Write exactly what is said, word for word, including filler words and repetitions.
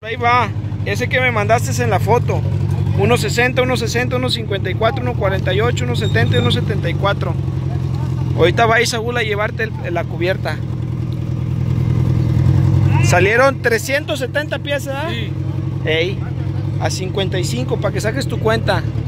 Ahí va, ese que me mandaste en la foto. uno sesenta, uno sesenta, uno cincuenta y cuatro, uno cuarenta y ocho, uno setenta y uno setenta y cuatro. Ahorita va a ir Saúl a llevarte el, la cubierta. Salieron trescientas setenta piezas, ¿eh? Sí. Ey, a cincuenta y cinco para que saques tu cuenta.